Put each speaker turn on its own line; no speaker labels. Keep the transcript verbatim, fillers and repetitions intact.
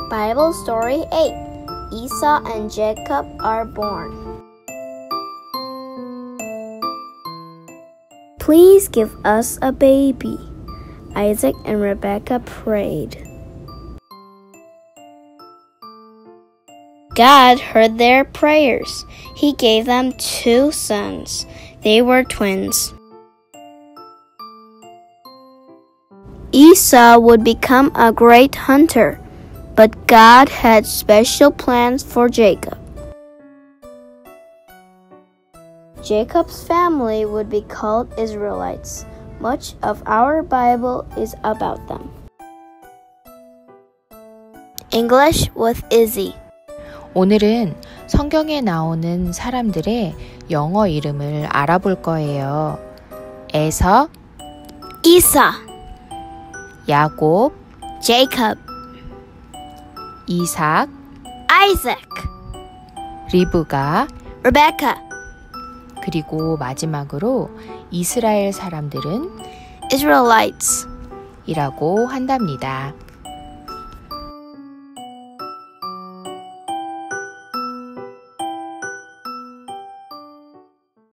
Bible Story eight. Esau and Jacob are born. Please give us a baby, Isaac and Rebekah prayed. God heard their prayers. He gave them two sons. They were twins. Esau would become a great hunter, but God had special plans for Jacob. Jacob's family would be called Israelites. Much of our Bible is about them. English with Izzy.
오늘은 성경에 나오는 사람들의 영어 이름을 알아볼 거예요. 에서,
Esau,
야곱,
Jacob,
이삭,
Isaac,
리브가,
Rebekah,
그리고 마지막으로 이스라엘 사람들은
Israelites.
이라고 한답니다.